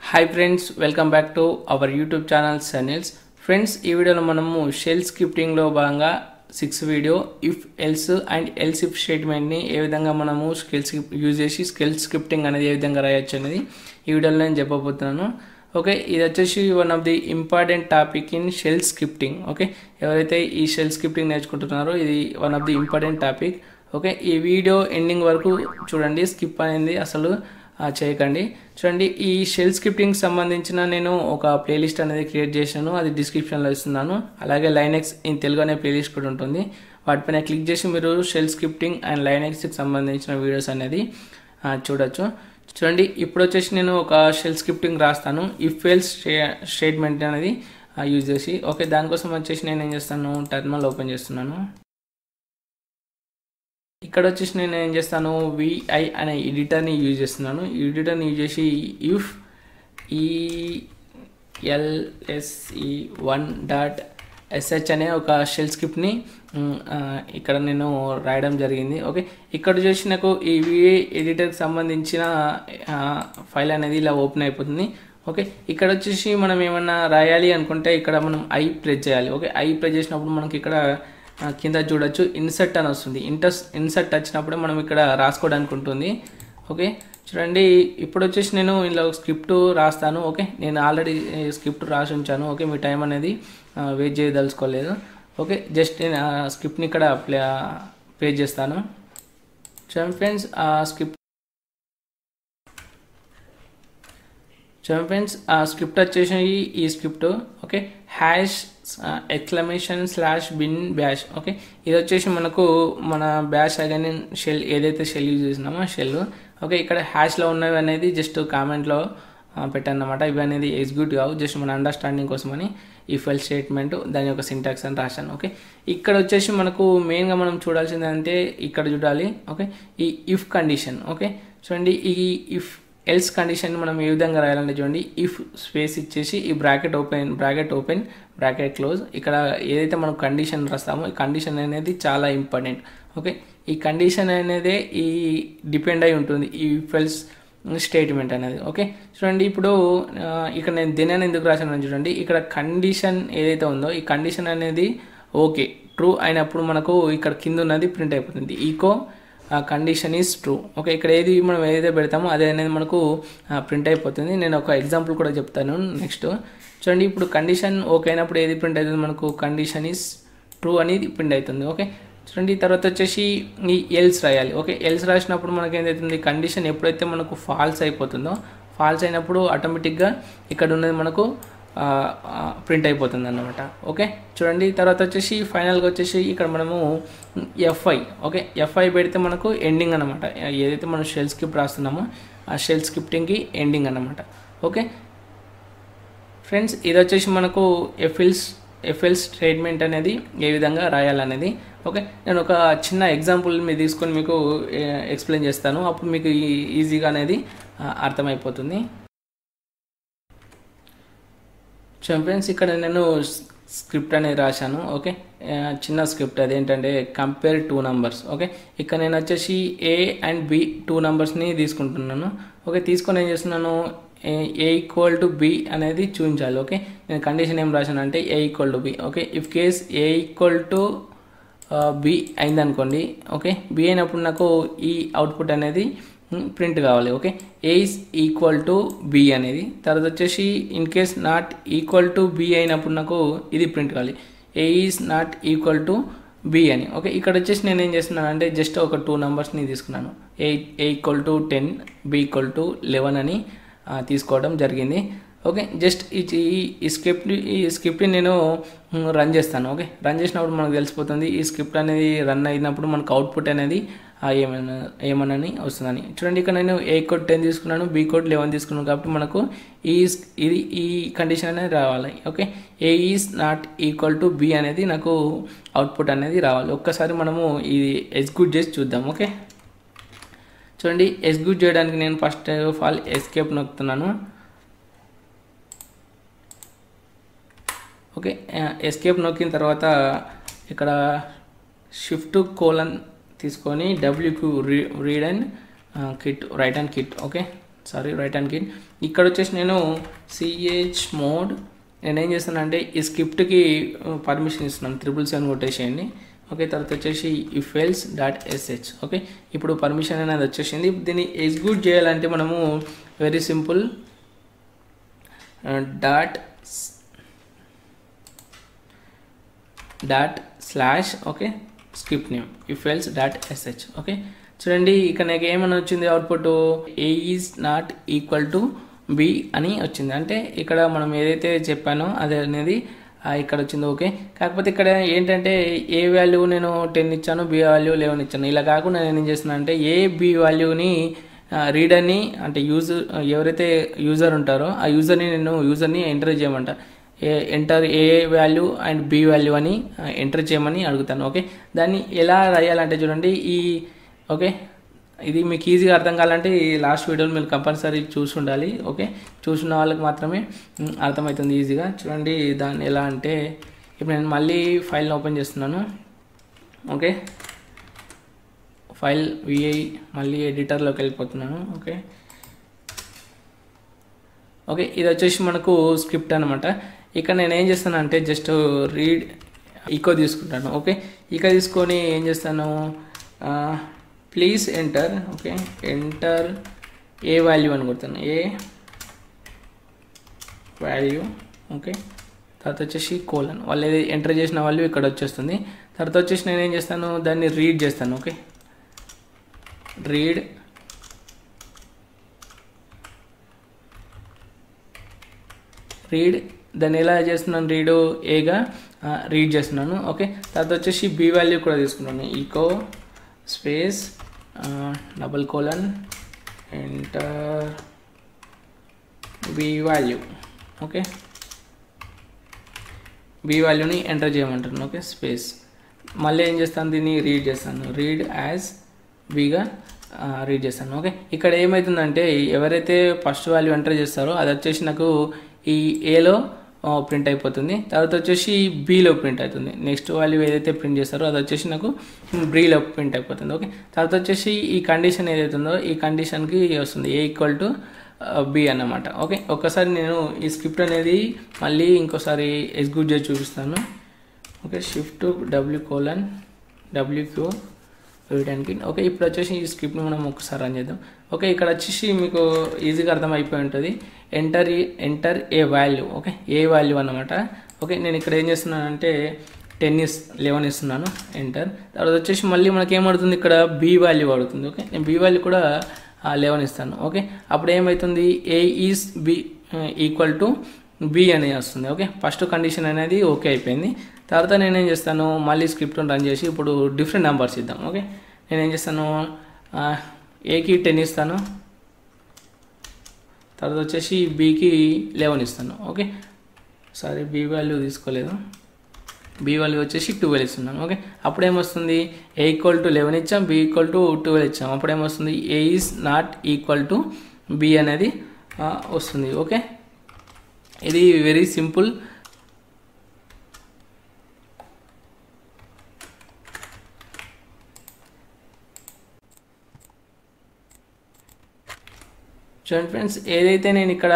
Hi friends, welcome back to our YouTube channels. Friends, ఈ వీడియోలో మనము షెల్ స్క్రిప్టింగ్ లో భాగంగా 6 video if else and else if statement ని ఏ విధంగా మనము యూజ్ చేసి షెల్ స్క్రిప్టింగ్ అనేది ఏ విధంగా రాయొచ్చు అనేది ఈ వీడియోలో నేను చెప్పబోతున్నాను. ఓకే, ఇది వచ్చేసి one of the important topic in shell scripting. Okay, ఎవరైతే ఈ షెల్ స్క్రిప్టింగ్ నేర్చుకుంటున్నారో ఇది one of the important topic. Okay, ఈ వీడియో ఎండింగ్ వరకు చూడండి, స్కిప్ అనేది అసలు చేయకండి. చూడండి, ఈ షెల్ స్క్రిప్టింగ్ సంబంధించిన నేను ఒక ప్లేలిస్ట్ అనేది క్రియేట్ చేశాను, అది డిస్క్రిప్షన్లో ఇస్తున్నాను. అలాగే లైనెక్స్ ఇన్ తెలుగు అనే ప్లేలిస్ట్ కూడా ఉంటుంది, వాటిపైన క్లిక్ చేసి మీరు షెల్ స్క్రిప్టింగ్ అండ్ లైనెక్స్కి సంబంధించిన వీడియోస్ అనేది చూడొచ్చు. చూడండి, ఇప్పుడు వచ్చేసి నేను ఒక షెల్ స్క్రిప్టింగ్ రాస్తాను ఇఫ్ ఎల్స్ స్టేట్మెంట్ అనేది యూజ్ చేసి. ఓకే, దానికోసం వచ్చేసి నేను ఏం చేస్తాను, టర్మినల్ ఓపెన్ చేస్తున్నాను. ఇక్కడ వచ్చేసి నేను ఏం చేస్తాను, విఐ అనే ఎడిటర్ని యూజ్ చేస్తున్నాను. ఈ ఎడిటర్ని యూజ్ చేసి ఇఫ్ ELSE1.sh అనే ఒక షెల్ స్క్రిప్ట్ని ఇక్కడ నేను రాయడం జరిగింది. ఓకే, ఇక్కడ వచ్చేసి నాకు ఈ విఐ ఎడిటర్కి సంబంధించిన ఫైల్ అనేది ఇలా ఓపెన్ అయిపోతుంది. ఓకే, ఇక్కడ వచ్చేసి మనం ఏమన్నా రాయాలి అనుకుంటే ఇక్కడ మనం ఐ ప్రెస్ చేయాలి. ఓకే, ఐ ప్రెస్ చేసినప్పుడు మనకి ఇక్కడ కింద చూడొచ్చు ఇన్సర్ట్ అని వస్తుంది. ఇన్సర్ట్ వచ్చినప్పుడే మనం ఇక్కడ రాసుకోవడానికి ఉంటుంది. ఓకే, చూడండి, ఇప్పుడు వచ్చేసి నేను ఇందులో స్క్రిప్ట్ రాస్తాను. ఓకే, నేను ఆల్రెడీ స్క్రిప్ట్ రాసి ఉంచాను. ఓకే, మీ టైం అనేది వేస్ట్ చేయదలుచుకోలేదు. ఓకే, జస్ట్ నేను ఆ స్క్రిప్ట్ని ఇక్కడ పేజ్ చేస్తాను. చూడండి ఫ్రెండ్స్, ఆ స్క్రిప్ట్ వచ్చేసి ఈ script. Okay, #bin bash. Okay, ఇది వచ్చేసి మనకు మన బ్యాష్ అగైన్ షెల్ ఏదైతే షెల్ యూజ్ చేసినామో షెల్. ఓకే, ఇక్కడ హ్యాష్లో ఉన్నవి అనేది జస్ట్ కామెంట్లో పెట్టాను అన్నమాట. ఇవి అనేది ఎగ్జిక్యూట్ కావు, జస్ట్ మన అండర్స్టాండింగ్ కోసమని ఇఫ్ ఎల్స్ స్టేట్మెంట్ దాని యొక్క సింటాక్స్ అని రాశాను. ఓకే, ఇక్కడ వచ్చేసి మనకు మెయిన్గా మనం చూడాల్సింది అంటే ఇక్కడ చూడాలి. ఓకే, ఈ ఇఫ్ కండిషన్. ఓకే, చూడండి, ఈ ఇఫ్ ఎల్స్ కండిషన్ మనం ఏ విధంగా రాయాలంటే చూడండి, ఇఫ్ స్పేస్ ఇచ్చేసి ఈ బ్రాకెట్ ఓపెన్ బ్రాకెట్ క్లోజ్. ఇక్కడ ఏదైతే మనం కండిషన్ రాస్తామో ఈ కండిషన్ అనేది చాలా ఇంపార్టెంట్. ఓకే, ఈ కండిషన్ అనేది ఈ డిపెండ్ అయి ఉంటుంది ఈ ఇఫ్ ఎల్స్ స్టేట్మెంట్ అనేది. ఓకే, చూడండి, ఇప్పుడు ఇక్కడ నేను దెన్ అని ఎందుకు రాశాను చూడండి, ఇక్కడ కండిషన్ ఏదైతే ఉందో ఈ కండిషన్ అనేది ఓకే ట్రూ అయినప్పుడు మనకు ఇక్కడ కింద ఉన్నది ప్రింట్ అయిపోతుంది, echo condition is true. Okay, ఇక్కడ ఏది మనం ఏదైతే పెడతామో అదే అనేది మనకు ప్రింట్ అయిపోతుంది. నేను ఒక ఎగ్జాంపుల్ కూడా చెప్తాను నెక్స్ట్. చూడండి, ఇప్పుడు కండిషన్ ఓకే అయినప్పుడు ఏది ప్రింట్ అవుతుంది, మనకు కండిషన్ ఈజ్ ట్రూ అనేది ప్రింట్ అవుతుంది. ఓకే, చూడండి, తర్వాత వచ్చేసి ఈ ఎల్స్ రాయాలి. ఓకే, ఎల్స్ రాసినప్పుడు మనకి ఏదైతుంది, కండిషన్ ఎప్పుడైతే మనకు ఫాల్స్ అయిపోతుందో ఫాల్స్ అయినప్పుడు ఆటోమేటిక్గా ఇక్కడ ఉన్నది మనకు ప్రింట్ అయిపోతుంది అన్నమాట. ఓకే, చూడండి, తర్వాత వచ్చేసి ఫైనల్గా వచ్చేసి ఇక్కడ మనము ఎఫ్ఐ. ఓకే, ఎఫ్ఐ పెడితే మనకు ఎండింగ్ అనమాట. ఏదైతే మనం షెల్ స్క్రిప్ట్ రాస్తున్నామో ఆ షెల్ స్క్రిప్టింగ్కి ఎండింగ్ అన్నమాట. ఓకే ఫ్రెండ్స్, ఇది వచ్చేసి మనకు ఎఫ్ఎల్స్ స్టేట్మెంట్ అనేది ఏ విధంగా రాయాలనేది. ఓకే, నేను ఒక చిన్న ఎగ్జాంపుల్ మీద తీసుకొని మీకు ఎక్స్ప్లెయిన్ చేస్తాను, అప్పుడు మీకు ఈజీగా అనేది అర్థమైపోతుంది. ఫ్రెండ్స్, ఇక్కడ నేను స్క్రిప్ట్ అనేది రాశాను. ఓకే, చిన్న స్క్రిప్ట్, అదేంటంటే కంపేర్ 2 numbers. ఓకే, ఇక్కడ నేను వచ్చేసి A and B 2 numbers-ని తీసుకుంటున్నాను. ఓకే, తీసుకొని ఏం చేస్తున్నాను, A = B అనేది చూపించాలి. ఓకే, నేను కండిషన్ ఏం రాశాను అంటే A = B. Okay, if case A = B అయిందనుకోండి. ఓకే, B అయినప్పుడు నాకు ఈ అవుట్పుట్ అనేది ప్రింట్ కావాలి. Okay, A is equal to B అనేది. తర్వాత వచ్చేసి in case not equal to B అయినప్పుడు నాకు ఇది ప్రింట్ కావాలి, A is not equal to B అని. ఓకే, ఇక్కడ వచ్చేసి నేను ఏం చేస్తున్నాను అంటే జస్ట్ ఒక 2 numbers-ని తీసుకున్నాను, A = 10 B = 11 అని తీసుకోవడం జరిగింది. ఓకే, జస్ట్ ఈ స్క్రిప్ట్ని నేను రన్ చేస్తాను. ఓకే, రన్ చేసినప్పుడు మనకు తెలిసిపోతుంది ఈ స్క్రిప్ట్ అనేది రన్ అయినప్పుడు మనకు అవుట్పుట్ అనేది ఏమనని వస్తుందని. చూడండి, ఇక్కడ నేను A = 10 తీసుకున్నాను, B = 11 తీసుకున్నాను, కాబట్టి మనకు ఈ కండిషన్ అనేది రావాలి. Okay, A is not equal to B అనేది నాకు అవుట్పుట్ అనేది రావాలి. ఒక్కసారి మనము ఇది ఎగ్జిక్యూట్ చేసి చూద్దాం. ఓకే, చూడండి, ఎగ్జిక్యూట్ చేయడానికి నేను ఫస్ట్ ఆఫ్ ఆల్ ఎస్కేప్ నొక్కుతున్నాను. ఓకే, ఎస్కేప్ నొక్కిన తర్వాత ఇక్కడ Shift:: తీసుకొని W కు read and quit write and quit. Okay, sorry right hand key. ఇక్కడ వచ్చేసి నేను ch మోడ్ నేనేం చేస్తానంటే ఈ స్క్రిప్ట్కి పర్మిషన్ ఇస్తున్నాను, 777 కొట్టేసేయండి. ఓకే, తర్వాత వచ్చేసి if else .sh. ఓకే, ఇప్పుడు పర్మిషన్ అనేది వచ్చేసింది. దీన్ని ఎగ్జిక్యూట్ చేయాలంటే మనము very simple // okay script name if else .sh. Okay, చూడండి ఇక్కడ నాకు ఏమని వచ్చింది output, a is not equal to b అని వచ్చింది. అంటే ఇక్కడ మనం ఏదైతే చెప్పానో అదే అనేది ఇక్కడ వచ్చింది. ఓకే, కాకపోతే ఇక్కడ ఏంటంటే ఏ వాల్యూ నేను 10 ఇచ్చాను, బి వాల్యూ 11 ఇచ్చాను. ఇలా కాకుండా నేను ఏం చేస్తున్నాను అంటే ఏ బి వాల్యూని రీడర్ని అంటే ఎవరైతే యూజర్ ఉంటారో ఆ యూజర్ని ఎంటర్ చేయమంట. Enter A value and B value అని ఎంటర్ చేయమని అడుగుతాను. ఓకే, దాన్ని ఎలా రాయాలంటే చూడండి ఓకే, ఇది మీకు ఈజీగా అర్థం కావాలంటే ఈ లాస్ట్ వీడియోలో మీరు కంపల్సరీ చూసి ఉండాలి. ఓకే, చూసిన వాళ్ళకి మాత్రమే అర్థమవుతుంది ఈజీగా. చూడండి దాన్ని ఎలా అంటే ఇప్పుడు నేను మళ్ళీ ఫైల్ని ఓపెన్ చేస్తున్నాను. ఓకే, ఫైల్ విఐ మళ్ళీ ఎడిటర్లోకి వెళ్ళిపోతున్నాను. ఓకే, ఇది వచ్చేసి మనకు స్క్రిప్ట్ అనమాట. ఇక్కడ నేను ఏం చేస్తాను అంటే జస్ట్ రీడ్ ఈకో తీసుకుంటాను. ఓకే, ఈకో తీసుకొని ఏం చేస్తాను, please enter. Okay, enter A value అని కొడతాను, ఏ వాల్యూ. ఓకే, తర్వాత వచ్చేసి కోలన్, వాళ్ళు ఏది ఎంటర్ చేసిన వాల్యూ ఇక్కడ వచ్చేస్తుంది. తర్వాత వచ్చేసి నేను ఏం చేస్తాను, దాన్ని రీడ్ చేస్తాను. ఓకే, రీడ్ దాన్ని ఎలా చేస్తున్నాను, ఏగా రీడ్ చేస్తున్నాను. ఓకే, తర్వాత వచ్చేసి బి వాల్యూ కూడా తీసుకున్నాను, echo space :: enter B value. Okay, B వాల్యూని ఎంటర్ చేయమంటాను. ఓకే, స్పేస్ మళ్ళీ ఏం చేస్తాను, దీన్ని రీడ్ చేస్తాను, రీడ్ యాజ్ బిగా రీడ్ చేస్తాను. ఓకే, ఇక్కడ ఏమవుతుందంటే ఎవరైతే ఫస్ట్ వాల్యూ ఎంటర్ చేస్తారో అది వచ్చేసి నాకు ఈ ఏలో ప్రింట్ అయిపోతుంది. తర్వాత వచ్చేసి బీలో ప్రింట్ అవుతుంది. నెక్స్ట్ వాల్యూ ఏదైతే ప్రింట్ చేస్తారో అది వచ్చేసి నాకు బ్రీలో ప్రింట్ అయిపోతుంది. ఓకే, తర్వాత వచ్చేసి ఈ కండిషన్ ఏదైతే ఉందో ఈ కండిషన్కి వస్తుంది A = B అన్నమాట. ఓకే, ఒక్కసారి నేను ఈ స్క్రిప్ట్ అనేది మళ్ళీ ఇంకోసారి ఎగ్జిక్యూట్ చేసి చూపిస్తాను. ఓకే, షిఫ్ట్ WQ వేయడానికి. ఓకే, ఇప్పుడు వచ్చేసి ఈ స్క్రిప్ట్ని మనం ఒకసారి రన్ చేద్దాం. ఓకే, ఇక్కడ వచ్చేసి మీకు ఈజీగా అర్థమైపోయి ఉంటుంది, enter A value. Okay, A value అన్నమాట. ఓకే, నేను ఇక్కడ ఏం చేస్తున్నానంటే 11 ఇస్తున్నాను, ఎంటర్. తర్వాత వచ్చేసి మళ్ళీ మనకి ఏమడుతుంది, ఇక్కడ బి వాల్యూ అడుగుతుంది. ఓకే, నేను బి వాల్యూ కూడా 11 ఇస్తాను. ఓకే, అప్పుడు ఏమవుతుంది, A is B అనేది వస్తుంది. ఓకే, ఫస్ట్ కండిషన్ అనేది ఓకే అయిపోయింది. తర్వాత నేనేం చేస్తాను, మళ్ళీ స్క్రిప్ట్ని రన్ చేసి ఇప్పుడు డిఫరెంట్ నెంబర్స్ ఇద్దాం. ఓకే, నేనేం చేస్తాను, ఏకి 10 ఇస్తాను, తర్వాత వచ్చేసి బీకి 11 ఇస్తాను. ఓకే, సారీ బి వాల్యూ తీసుకోలేదు, బి వాల్యూ వచ్చేసి 12 ఇస్తున్నాను. ఓకే, అప్పుడేమొస్తుంది, A = 11 ఇచ్చాం, B = 12 ఇచ్చాం. అప్పుడేమొస్తుంది, A is not equal to B అనేది వస్తుంది. ఓకే, ఇది వెరీ సింపుల్. చూడండి ఫ్రెండ్స్, ఏదైతే నేను ఇక్కడ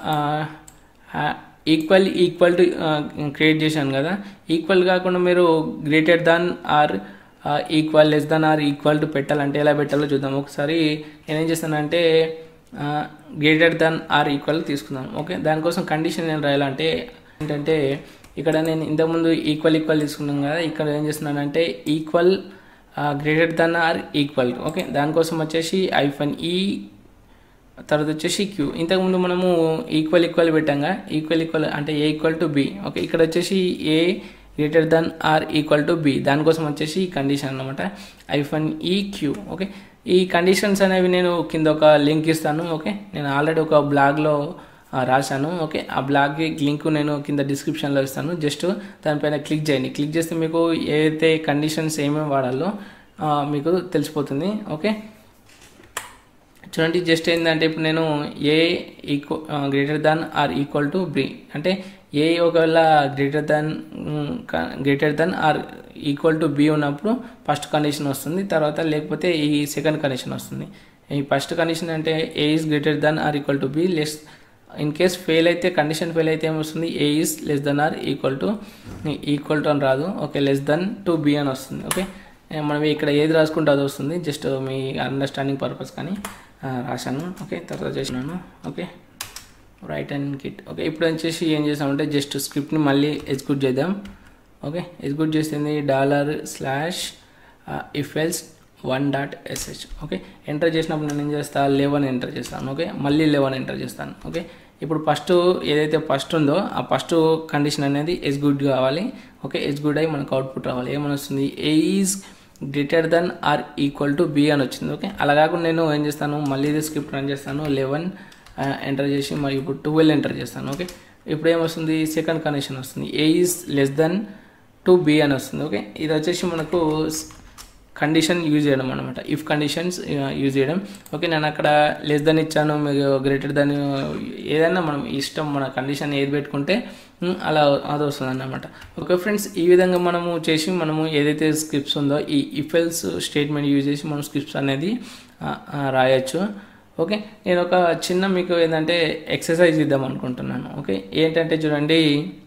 ఈక్వల్ టు క్రియేట్ చేశాను కదా, ఈక్వల్ కాకుండా మీరు greater than or equal, less than or equal to పెట్టాలంటే ఎలా పెట్టాలో చూద్దాం. ఒకసారి నేనేం చేస్తానంటే గ్రేటర్ దాన్ ఆర్ ఈక్వల్ తీసుకుందాం. ఓకే, దానికోసం కండిషన్ ఏం రాయాలంటే ఏంటంటే ఇక్కడ నేను ఇంతకుముందు ఈక్వల్ తీసుకున్నాం కదా, ఇక్కడ ఏం చేస్తున్నానంటే equal greater than or equal. Okay, దానికోసం వచ్చేసి -e తర్వాత వచ్చేసి Q. ఇంతకుముందు మనము ఈక్వల్ పెట్టాంగా, ఈక్వల్ అంటే A = B. ఓకే, ఇక్కడ వచ్చేసి A greater > B, దానికోసం వచ్చేసి ఈ కండిషన్ అనమాట, -eq. ఓకే, ఈ కండిషన్స్ అనేవి నేను కింద ఒక లింక్ ఇస్తాను. ఓకే, నేను ఆల్రెడీ ఒక బ్లాగ్లో రాశాను. ఓకే, ఆ బ్లాగ్ లింక్ నేను కింద డిస్క్రిప్షన్లో ఇస్తాను. జస్ట్ దానిపైన క్లిక్ చేయండి. క్లిక్ చేస్తే మీకు ఏదైతే కండిషన్స్ ఏమేమి వాడాలో మీకు తెలిసిపోతుంది. ఓకే, చూడండి, జస్ట్ ఏంటంటే ఇప్పుడు నేను A greater than or equal to B అంటే A ఒకవేళ greater than or equal to B ఉన్నప్పుడు ఫస్ట్ కండిషన్ వస్తుంది, తర్వాత లేకపోతే ఈ సెకండ్ కండిషన్ వస్తుంది. ఈ ఫస్ట్ కండిషన్ అంటే A is greater than or equal to B less. In case fail అయితే కండిషన్ ఫెయిల్ అయితే ఏమొస్తుంది, A is less than or equal to అని రాదు. Okay, less than to B అని వస్తుంది. ఓకే, మనం ఇక్కడ ఏది రాసుకుంటే అది వస్తుంది, జస్ట్ మీ అండర్స్టాండింగ్ పర్పస్ కానీ రాశాను. ఓకే, తర్వాత చేసినాను. Okay, write and quit. Okay, ఇప్పుడు వచ్చేసి ఏం చేసామంటే జస్ట్ స్క్రిప్ట్ని మళ్ళీ ఎగ్జిక్యూట్ చేద్దాం. ఓకే, ఎగ్జిక్యూట్ చేసింది $ifelse1.sh. ఓకే, ఎంటర్ చేసినప్పుడు నేను ఏం చేస్తాను, 11 ఎంటర్ చేస్తాను. ఓకే, మళ్ళీ 11 ఎంటర్ చేస్తాను. ఓకే, ఇప్పుడు ఫస్ట్ ఏదైతే ఫస్ట్ ఉందో ఆ ఫస్ట్ కండిషన్ అనేది ఎగ్జిక్యూట్ కావాలి. ఓకే, ఎగ్జిక్యూట్ అయ్యి మనకు అవుట్పుట్ రావాలి. ఏమని వస్తుంది, A is greater than or equal to B అని వచ్చింది. ఓకే, అలా కాకుండా నేను ఏం చేస్తాను, మళ్ళీ ఇది స్క్రిప్ట్ రన్ చేస్తాను, 11 ఎంటర్ చేసి మరి ఇప్పుడు 12 ఎంటర్ చేస్తాను. ఓకే, ఇప్పుడు ఏమొస్తుంది, సెకండ్ కండిషన్ వస్తుంది, A is less than to B అని వస్తుంది. ఓకే, ఇది వచ్చేసి మనకు కండిషన్ యూజ్ చేయడం అనమాట, ఇఫ్ కండిషన్స్ యూజ్ చేయడం. ఓకే, నేను అక్కడ లెస్ దెన్ ఇచ్చాను, మీకు గ్రేటర్ దెన్ ఏదైనా మనం ఇష్టం, మన కండిషన్ ఏది పెట్టుకుంటే అలా అది వస్తుంది అన్నమాట. ఓకే ఫ్రెండ్స్, ఈ విధంగా మనము చేసి మనము ఏదైతే స్క్రిప్ట్స్ ఉందో ఈ ఇఫ్ ఎల్స్ స్టేట్మెంట్ యూజ్ చేసి మనం స్క్రిప్ట్స్ అనేది రాయొచ్చు. ఓకే, నేను ఒక చిన్న మీకు ఏంటంటే ఎక్సర్సైజ్ ఇద్దాం అనుకుంటున్నాను. ఓకే, ఏంటంటే చూడండి,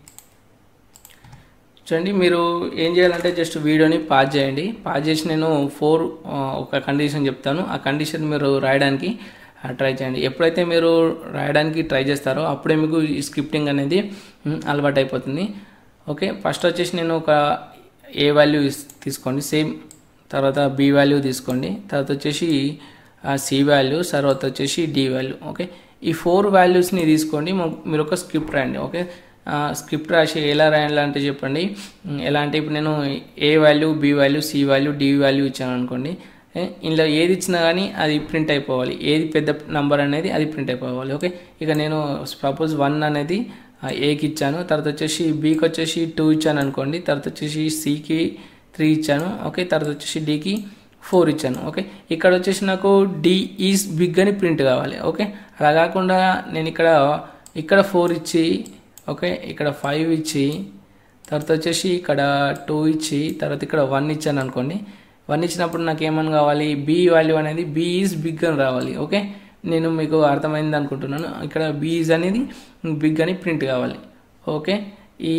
మీరు ఏం చేయాలంటే జస్ట్ వీడియోని పాజ్ చేయండి. పాజ్ చేసి నేను 4 ఒక కండిషన్ చెప్తాను, ఆ కండిషన్ మీరు రాయడానికి ట్రై చేయండి. ఎప్పుడైతే మీరు రాయడానికి ట్రై చేస్తారో అప్పుడే మీకు ఈ స్క్రిప్టింగ్ అనేది అలవాటు అయిపోతుంది. ఓకే, ఫస్ట్ వచ్చేసి నేను ఒక ఏ వాల్యూ తీసుకోండి, సేమ్. తర్వాత బి వాల్యూ తీసుకోండి, తర్వాత వచ్చేసి సి వాల్యూ, తర్వాత వచ్చేసి డి వాల్యూ. ఓకే, ఈ 4 వాల్యూస్ని తీసుకోండి, మీరు ఒక స్క్రిప్ట్ రాయండి. ఓకే, స్క్రిప్ట్ రాసి ఎలా రాయాలంటే చెప్పండి. ఎలా అంటే ఇప్పుడు నేను A value, B value, C value, D value ఇచ్చాను అనుకోండి, ఇందులో ఏది ఇచ్చినా కానీ అది ప్రింట్ అయిపోవాలి, ఏది పెద్ద నెంబర్ అనేది అది ప్రింట్ అయిపోవాలి. ఓకే, ఇక నేను సపోజ్ 1 అనేది ఏకి ఇచ్చాను, తర్వాత వచ్చేసి బికి వచ్చేసి 2 ఇచ్చాను అనుకోండి, తర్వాత వచ్చేసి సికి 3 ఇచ్చాను. ఓకే, తర్వాత వచ్చేసి డికి 4 ఇచ్చాను. ఓకే, ఇక్కడ వచ్చేసి నాకు డి ఈజ్ బిగ్ అని ప్రింట్ కావాలి. ఓకే, అలా కాకుండా నేను ఇక్కడ 4 ఇచ్చి, ఓకే, ఇక్కడ 5 ఇచ్చి, తర్వాత వచ్చేసి ఇక్కడ 2 ఇచ్చి, తర్వాత ఇక్కడ 1 ఇచ్చాను అనుకోండి. 1 ఇచ్చినప్పుడు నాకు ఏమని కావాలి, బి వాల్యూ అనేది బి ఈజ్ బిగ్ అని రావాలి. ఓకే, నేను మీకు అర్థమైంది అనుకుంటున్నాను. ఇక్కడ బి ఈజ్ అనేది బిగ్ అని ప్రింట్ కావాలి. ఓకే, ఈ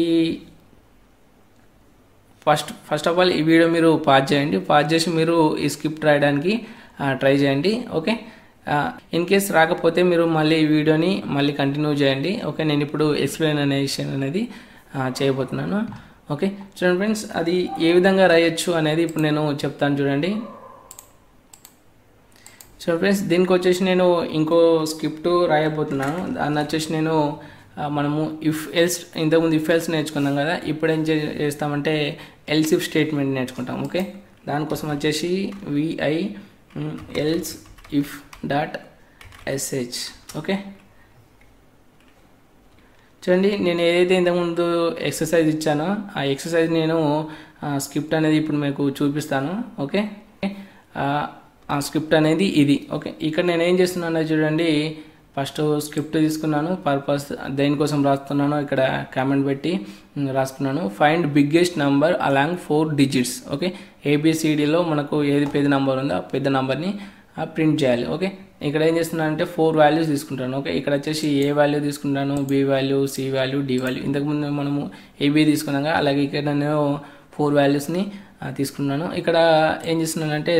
ఫస్ట్ ఆఫ్ ఆల్ ఈ వీడియో మీరు పాజ్ చేయండి, పాజ్ చేసి మీరు ఈ స్క్రిప్ట్ రాయడానికి ట్రై చేయండి. ఓకే, ఇన్ కేస్ రాకపోతే మీరు మళ్ళీ ఈ వీడియోని మళ్ళీ కంటిన్యూ చేయండి. ఓకే, నేను ఇప్పుడు ఎక్స్ప్లెనేషన్ అనేది చేయబోతున్నాను. ఓకే, చూడండి ఫ్రెండ్స్, అది ఏ విధంగా రాయొచ్చు అనేది ఇప్పుడు నేను చెప్తాను. చూడండి ఫ్రెండ్స్, దీనికి వచ్చేసి నేను ఇంకో స్క్రిప్ట్ రాయబోతున్నాను. దాన్ని వచ్చేసి నేను మనము ఇఫ్ ఎల్స్, ఇంతకుముందు ఇఫ్ ఎల్స్ నేర్చుకున్నాం కదా, ఇప్పుడు ఏం చేస్తామంటే ఎల్స్ ఇఫ్ స్టేట్మెంట్ నేర్చుకుంటాం. ఓకే, దానికోసం వచ్చేసి vi else if .sh. Okay, చూడండి, నేను ఏదైతే ఇంతకుముందు ఎక్సర్సైజ్ ఇచ్చానో ఆ ఎక్సర్సైజ్ నేను స్క్రిప్ట్ అనేది ఇప్పుడు మీకు చూపిస్తాను. ఓకే, ఆ స్క్రిప్ట్ అనేది ఇది. ఓకే, ఇక్కడ నేను ఏం చేస్తున్నానో చూడండి, ఫస్ట్ స్క్రిప్ట్ తీసుకున్నాను, పర్పస్ దేనికోసం రాస్తున్నాను, ఇక్కడ కామెంట్ పెట్టి రాసుకున్నాను. Find biggest number along 4 digits. Okay, ఏబిసిడిలో మనకు ఏది పెద్ద నెంబర్ ఉందో ఆ పెద్ద నెంబర్ని ప్రింట్ చేయాలి. ఓకే, ఇక్కడ ఏం చేస్తున్నాను అంటే 4 వాల్యూస్ తీసుకుంటాను. ఓకే, ఇక్కడ వచ్చేసి ఏ వాల్యూ తీసుకుంటాను, B value, C value, D value. ఇంతకుముందు మనము ఏబి తీసుకున్నాం కదా, అలాగే ఇక్కడ నేను 4 వాల్యూస్ని తీసుకున్నాను. ఇక్కడ ఏం చేస్తున్నానంటే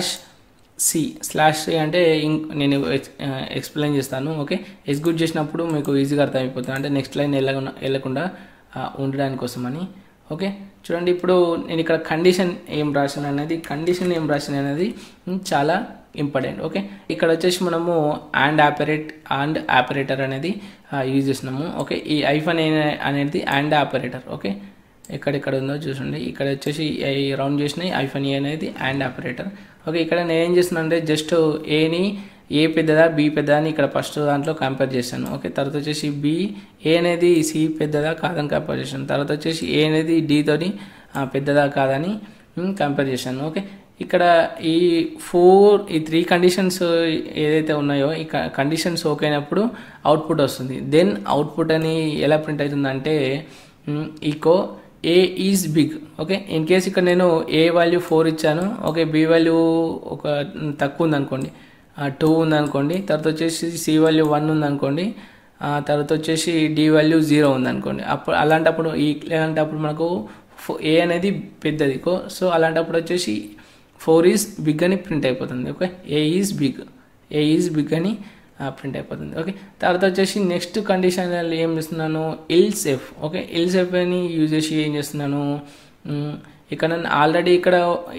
/C అంటే నేను ఎక్స్ప్లెయిన్ చేస్తాను. ఓకే, ఎగ్జిక్యూట్ చేసినప్పుడు మీకు ఈజీగా అర్థమైపోతుంది, అంటే నెక్స్ట్ లైన్ వెళ్ళకుండా ఉండడానికి కోసమని. ఓకే, చూడండి, ఇప్పుడు నేను ఇక్కడ కండిషన్ ఏం రాసిన అనేది చాలా ఇంపార్టెంట్. ఓకే, ఇక్కడ వచ్చేసి మనము అండ్ ఆపరేటర్ అనేది యూజ్ చేస్తున్నాము. ఓకే, ఈ ఐఫన్ అనేది అండ్ ఆపరేటర్. ఓకే, ఎక్కడెక్కడ ఉందో చూడండి, ఇక్కడ వచ్చేసి రౌండ్ చేసినాయి, ఐఫన్ అనేది అండ్ ఆపరేటర్. ఓకే, ఇక్కడ నేను ఏం చేస్తున్నాను అంటే జస్ట్ ఏని ఏ పెద్దదా బి పెద్దదా అని ఇక్కడ ఫస్ట్ దాంట్లో కంపేర్ చేశాను. ఓకే, తర్వాత వచ్చేసి ఏ అనేది సి పెద్దదా కాదని కంపేర్ చేశాను. తర్వాత వచ్చేసి ఏ అనేది డితోని పెద్దదా కాదని కంపేర్ చేశాను. ఓకే, ఇక్కడ ఈ 3 కండిషన్స్ ఏదైతే ఉన్నాయో ఈ కండిషన్స్ ఓకే అయినప్పుడు అవుట్పుట్ వస్తుంది. దెన్ అవుట్పుట్ అని ఎలా ప్రింట్ అవుతుందంటే echo A is big. Okay, in case ఇక్కడ నేను ఏ వాల్యూ 4 ఇచ్చాను, ఓకే, బి వాల్యూ ఒక తక్కువ ఉంది అనుకోండి, 2 ఉందనుకోండి, తర్వాత వచ్చేసి సి వాల్యూ 1 ఉందనుకోండి, తర్వాత వచ్చేసి డి వాల్యూ 0 ఉందనుకోండి. అలాంటప్పుడు మనకు ఏ అనేది పెద్దది. సో అలాంటప్పుడు వచ్చేసి 4 ఈజ్ బిగ్ అని ప్రింట్ అయిపోతుంది. ఓకే, ఏ ఈజ్ బిగ్ అని ప్రింట్ అయిపోతుంది. ఓకే, తర్వాత వచ్చేసి నెక్స్ట్ కండిషన్ ఏం చేస్తున్నాను, else if. Okay, else if అని యూజ్ చేసి ఏం చేస్తున్నాను, ఇక్కడ ఆల్రెడీ ఇక్కడ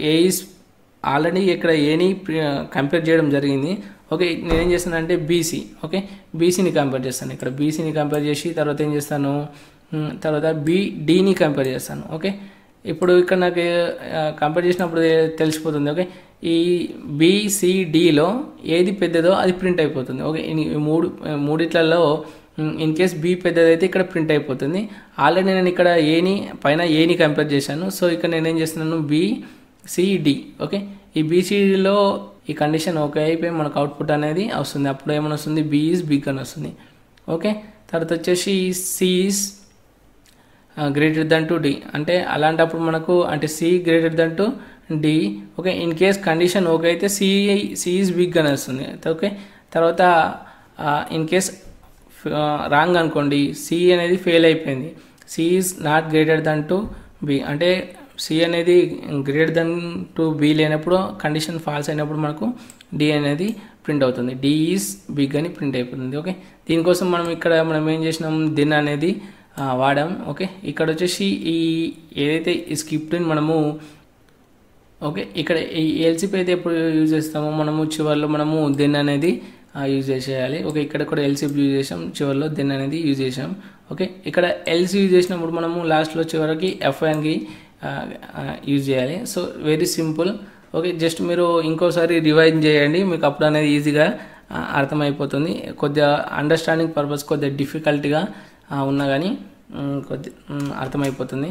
ఏని కంపేర్ చేయడం జరిగింది. ఓకే, నేనేం చేస్తాను అంటే బీసీ. ఓకే, బీసీని కంపేర్ చేస్తాను. ఇక్కడ బీసీని కంపేర్ చేసి తర్వాత ఏం చేస్తాను, తర్వాత డీని కంపేర్ చేస్తాను. ఓకే, ఇప్పుడు ఇక్కడ నాకు కంపేర్ చేసినప్పుడు తెలిసిపోతుంది. ఓకే, ఈ బీసీడీలో ఏది పెద్దదో అది ప్రింట్ అయిపోతుంది. ఓకే, మూడిట్లలో ఇన్ కేస్ బి పెద్దదైతే ఇక్కడ ప్రింట్ అయిపోతుంది. ఆల్రెడీ నేను ఇక్కడ ఏని కంపేర్ చేశాను. సో ఇక్కడ నేనేం చేస్తున్నాను, బీసీడి. ఓకే, ఈ బీసీడీలో ఈ కండిషన్ ఓకే అయిపోయి మనకు అవుట్పుట్ అనేది వస్తుంది. అప్పుడు ఏమైనా వస్తుంది, బి ఈజ్ బిగ్ అని వస్తుంది. ఓకే, తర్వాత వచ్చేసి C is greater than to D, అంటే అలాంటప్పుడు మనకు అంటే C greater than to D. Okay, in case condition okay అయితే సి ఈజ్ బిగ్ అని వస్తుంది. ఓకే, తర్వాత ఇన్ కేస్ రాంగ్ అనుకోండి, సి అనేది ఫెయిల్ అయిపోయింది, C is not greater than to B, అంటే సి అనేది గ్రేటర్ దెన్ టు బి లేనప్పుడు కండిషన్ ఫాల్స్ అయినప్పుడు మనకు డి అనేది ప్రింట్ అవుతుంది. డి ఈజ్ బిగ్ అని ప్రింట్ అయిపోతుంది. ఓకే, దీనికోసం మనం ఏం చేసినాం, దిన్ అనేది వాడాం. ఓకే, ఇక్కడ వచ్చేసి ఏదైతే ఈ స్క్రిప్ట్ని మనము ఓకే ఇక్కడ ఈ ఎల్సిపి అయితే ఎప్పుడు యూజ్ చేస్తామో మనము చివరిలో మనము దెన్ అనేది యూజ్ చేసేయాలి. ఓకే, ఇక్కడ కూడా ఎల్సిపి యూజ్ చేసాం, చివరిలో దెన్ అనేది యూజ్ చేసాం. ఓకే, ఇక్కడ ఎల్సి యూజ్ చేసినప్పుడు మనము లాస్ట్లో చివరికి ఎఫ్ఐఎన్కి యూజ్ చేయాలి. So very simple. Okay, just మీరు ఇంకోసారి రివైజ్ చేయండి, మీకు అప్పుడు అనేది ఈజీగా అర్థమైపోతుంది. కొద్దిగా అండర్స్టాండింగ్ పర్పస్ కొద్దిగా డిఫికల్ట్గా ఉన్నా కానీ అర్థమైపోతుంది.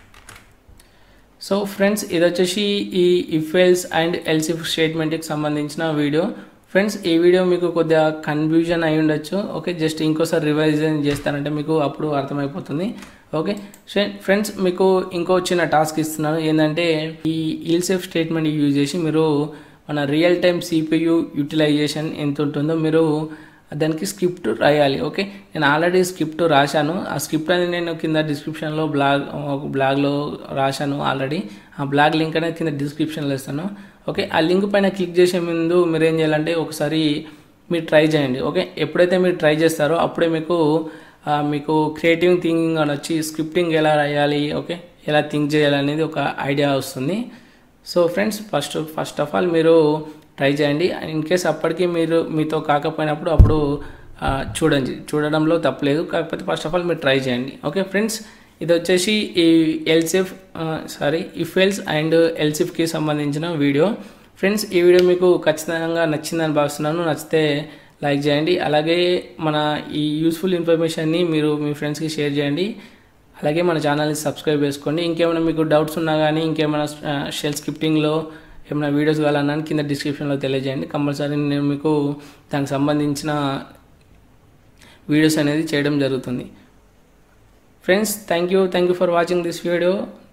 సో ఫ్రెండ్స్, ఇది వచ్చేసి ఈ if else and else if స్టేట్మెంట్కి సంబంధించిన వీడియో. ఫ్రెండ్స్, ఈ వీడియో మీకు కొద్దిగా కన్ఫ్యూజన్ అయి ఉండొచ్చు. ఓకే, జస్ట్ ఇంకోసారి రివైజన్ చేస్తానంటే మీకు అప్పుడు అర్థమైపోతుంది. ఓకే ఫ్రెండ్స్, మీకు ఇంకో చిన్న టాస్క్ ఇస్తున్నాను. ఏంటంటే ఈ ఎల్స్ ఇఫ్ స్టేట్మెంట్ యూజ్ చేసి మీరు మన రియల్ టైం సిపియు యూటిలైజేషన్ ఎంత ఉంటుందో మీరు దానికి స్క్రిప్ట్ రాయాలి. ఓకే, నేను ఆల్రెడీ స్క్రిప్ట్ రాశాను. ఆ స్క్రిప్ట్ అనేది నేను కింద డిస్క్రిప్షన్లో బ్లాగ్లో రాశాను ఆల్రెడీ. ఆ బ్లాగ్ లింక్ అనేది కింద డిస్క్రిప్షన్లో ఇస్తాను. ఓకే, ఆ లింక్ పైన క్లిక్ చేసే ముందు మీరు ఏం చేయాలంటే ఒకసారి మీరు ట్రై చేయండి. ఓకే, ఎప్పుడైతే మీరు ట్రై చేస్తారో అప్పుడే మీకు క్రియేటివ్ థింకింగ్ అని వచ్చి స్క్రిప్టింగ్ ఎలా రాయాలి, ఓకే ఎలా థింక్ చేయాలనేది ఒక ఐడియా వస్తుంది. So friends, first of all మీరు ట్రై చేయండి. ఇన్ కేస్ అప్పటికి మీతో కాకపోయినప్పుడు అప్పుడు చూడడంలో తప్పలేదు. కాకపోతే ఫస్ట్ ఆఫ్ ఆల్ మీరు ట్రై చేయండి. ఓకే ఫ్రెండ్స్, ఇది వచ్చేసి ఈ ఇఫ్ ఎల్స్ అండ్ ఎల్సిఫ్కి సంబంధించిన వీడియో. ఫ్రెండ్స్, ఈ వీడియో మీకు ఖచ్చితంగా నచ్చిందని భావిస్తున్నాను. నచ్చితే లైక్ చేయండి. అలాగే మన ఈ యూస్ఫుల్ ఇన్ఫర్మేషన్ని మీరు మీ ఫ్రెండ్స్కి షేర్ చేయండి. అలాగే మన ఛానల్ని సబ్స్క్రైబ్ చేసుకోండి. ఇంకేమైనా మీకు డౌట్స్ ఉన్నా కానీ ఇంకేమైనా షెల్ స్క్రిప్టింగ్లో ఏమైనా వీడియోస్ కావాలన్నా కింద డిస్క్రిప్షన్లో తెలియజేయండి. కంపల్సరీ నేను మీకు దానికి సంబంధించిన వీడియోస్ అనేది చేయడం జరుగుతుంది. Friends, thank you for watching this video.